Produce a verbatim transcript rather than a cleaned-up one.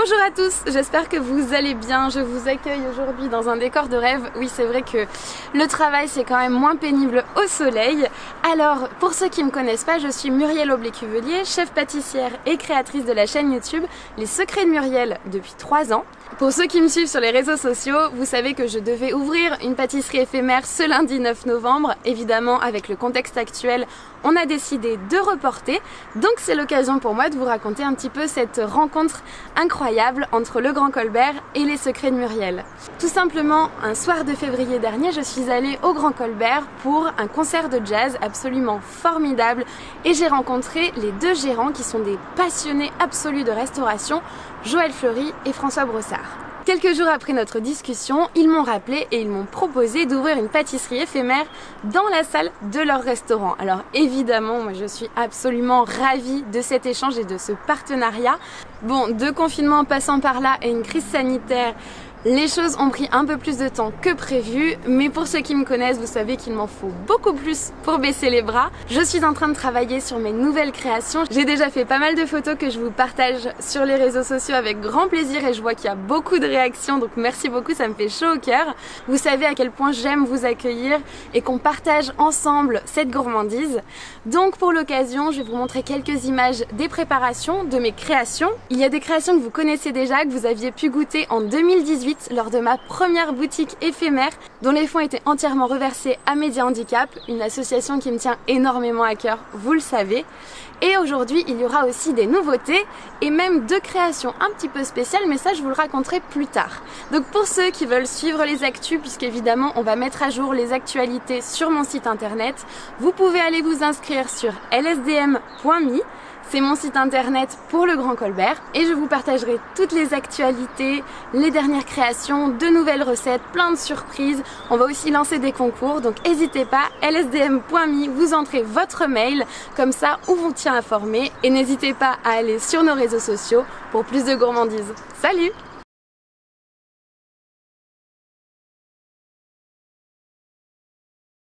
Bonjour à tous, j'espère que vous allez bien. Je vous accueille aujourd'hui dans un décor de rêve. Oui, c'est vrai que le travail c'est quand même moins pénible au soleil. Alors, pour ceux qui ne me connaissent pas, je suis Muriel Aublet-Cuvelier, chef pâtissière et créatrice de la chaîne YouTube Les Secrets de Muriel depuis trois ans. Pour ceux qui me suivent sur les réseaux sociaux, vous savez que je devais ouvrir une pâtisserie éphémère ce lundi neuf novembre. Évidemment, avec le contexte actuel, on a décidé de reporter. Donc c'est l'occasion pour moi de vous raconter un petit peu cette rencontre incroyable entre le Grand Colbert et les Secrets de Muriel. Tout simplement, un soir de février dernier, je suis allée au Grand Colbert pour un concert de jazz absolument formidable et j'ai rencontré les deux gérants qui sont des passionnés absolus de restauration, Joël Fleury et François Brossard. Quelques jours après notre discussion, ils m'ont rappelé et ils m'ont proposé d'ouvrir une pâtisserie éphémère dans la salle de leur restaurant. Alors évidemment, moi je suis absolument ravie de cet échange et de ce partenariat. Bon, deux confinements passant par là et une crise sanitaire, les choses ont pris un peu plus de temps que prévu, mais pour ceux qui me connaissent, vous savez qu'il m'en faut beaucoup plus pour baisser les bras. Je suis en train de travailler sur mes nouvelles créations. J'ai déjà fait pas mal de photos que je vous partage sur les réseaux sociaux avec grand plaisir et je vois qu'il y a beaucoup de réactions, donc merci beaucoup, ça me fait chaud au cœur. Vous savez à quel point j'aime vous accueillir et qu'on partage ensemble cette gourmandise. Donc pour l'occasion, je vais vous montrer quelques images des préparations, de mes créations. Il y a des créations que vous connaissez déjà, que vous aviez pu goûter en deux mille dix-huit lors de ma première boutique éphémère dont les fonds étaient entièrement reversés à Média Handicap, une association qui me tient énormément à cœur, vous le savez. Et aujourd'hui, il y aura aussi des nouveautés et même deux créations un petit peu spéciales, mais ça je vous le raconterai plus tard. Donc pour ceux qui veulent suivre les actus, puisqu'évidemment on va mettre à jour les actualités sur mon site internet, vous pouvez aller vous inscrire sur L S D M point me. C'est mon site internet pour le Grand Colbert et je vous partagerai toutes les actualités, les dernières créations, de nouvelles recettes, plein de surprises. On va aussi lancer des concours, donc n'hésitez pas, L S D M point me, vous entrez votre mail, comme ça on vous tient informé et n'hésitez pas à aller sur nos réseaux sociaux pour plus de gourmandise. Salut!